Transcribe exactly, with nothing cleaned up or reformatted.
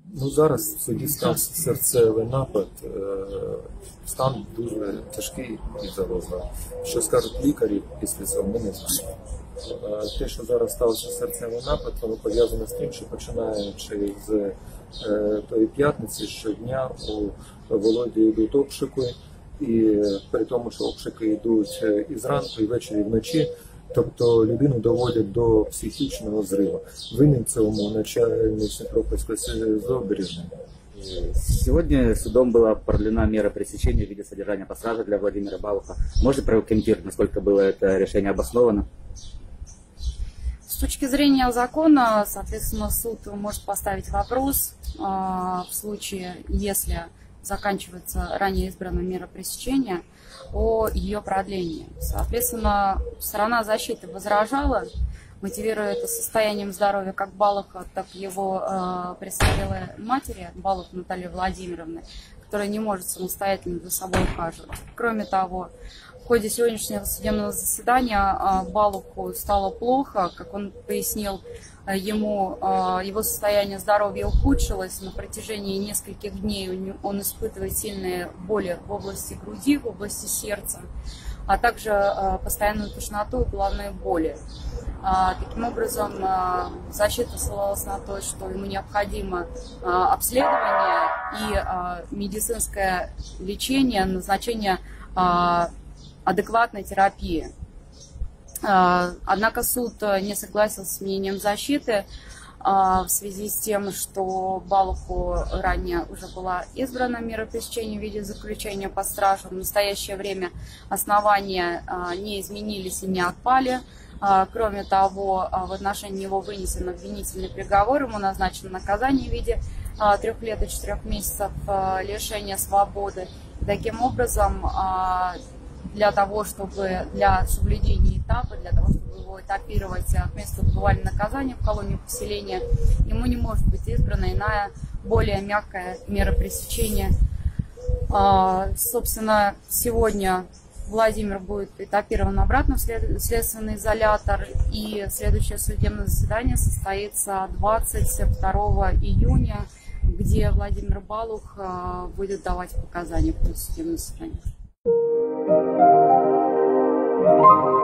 Ну, зараз в суді стався серцевий напад, стан дуже тяжкий і загрозливий. Що скажуть лікарі після цього, ми не знаємо. Те, що зараз стався серцевий напад, воно пов'язане з тим, що починаючи з тої п'ятниці, щодня у Володі йдуть обшуки, і при тому, що обшуки йдуть і зранку, і ввечері, і вночі, тобто людину доводять до психічного зриву. Винен цьому начальник Симферопольського СИЗО Бережний. Сегодня судом была продлена мера пресечения в виде содержания под стражей для Владимира Балуха. Можете прокомментировать, насколько было это решение обосновано? С точки зрения закона, соответственно, суд может поставить вопрос э, в случае, если заканчивается ранее избранная мера пресечения, о ее продлении. Соответственно, сторона защиты возражала, мотивируя это состоянием здоровья как Балуха, так и его э, престарелой матери, Балух Натальи Владимировны, которая не может самостоятельно за собой ухаживать. Кроме того, в ходе сегодняшнего судебного заседания э, Балуху стало плохо, как он пояснил, э, ему э, его состояние здоровья ухудшилось, на протяжении нескольких дней он испытывает сильные боли в области груди, в области сердца, а также э, постоянную тошноту и головные боли. А, таким образом, а, защита ссылалась на то, что ему необходимо а, обследование и а, медицинское лечение, назначение а, адекватной терапии. А, однако суд не согласился с мнением защиты а, в связи с тем, что Балуху ранее уже была избрана мера пресечения в виде заключения под стражу. В настоящее время основания а, не изменились и не отпали. Кроме того, в отношении него вынесен обвинительный приговор, ему назначено наказание в виде трех лет и четырех месяцев лишения свободы. Таким образом, для того, чтобы для соблюдения этапа, для того, чтобы его этапировать к месту отбывания наказания в колонию поселения, ему не может быть избрана иная, более мягкая мера пресечения. Собственно, сегодня Владимир будет этапирован обратно в следственный изолятор, и следующее судебное заседание состоится двадцать второго июня, где Владимир Балух будет давать показания в судебном заседании.